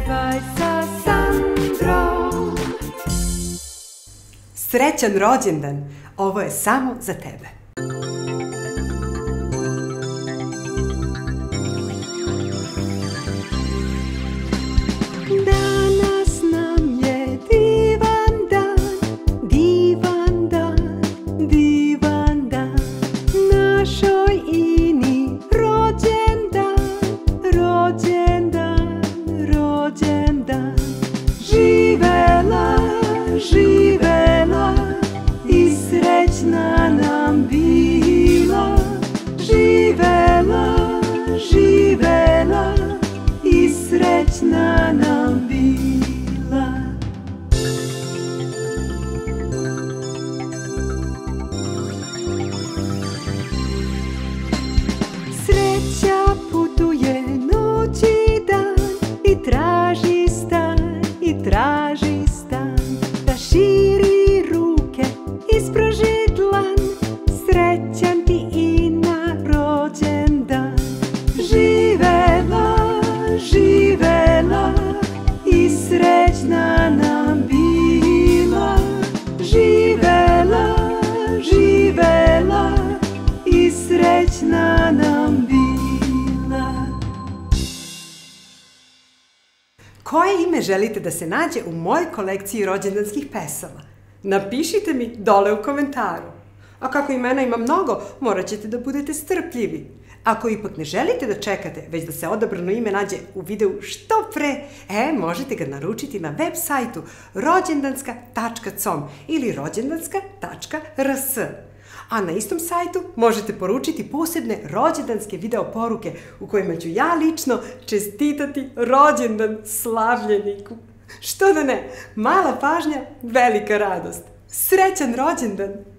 Pevaj sa Sandrom. Srećan rođendan! Ovo je samo za tebe. Danas nam je divan dan, divan dan, divan dan. Našoj Ini rođendan, rođendan, rođendan. Živela, živela i srećna nam bila. Živela, živela i srećna nam bila. Sreća putuje noć i dan i traži stan, i traži stan. Da širi ruke, ispruži dlan, srećan ti Ina rođendan. Živela, živela i srećna nam bila. Živela, živela i srećna nam bila. Koje ime želite da se nađe u mojoj kolekciji rođendanskih pesama? Napišite mi dole u komentaru. A kako imena ima mnogo, morat ćete da budete strpljivi. Ako ipak ne želite da čekate, već da se odabrano ime nađe u videu što pre, možete ga naručiti na web sajtu rođendanska.com ili rođendanska.rs. A na istom sajtu možete poručiti posebne rođendanske video poruke u kojima ću ja lično čestitati rođendan slavljeniku. Što da ne, mala pažnja, velika radost. Srećan rođendan!